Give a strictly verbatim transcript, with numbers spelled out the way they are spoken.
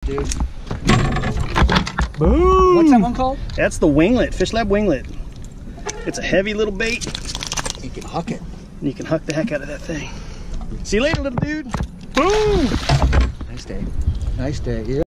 dude. Boom! What's that one called? That's the Winglet, Fish Lab Winglet. It's a heavy little bait. You can huck it. You can huck the heck out of that thing. See you later, little dude. Boom! Nice day. Nice day. Yeah.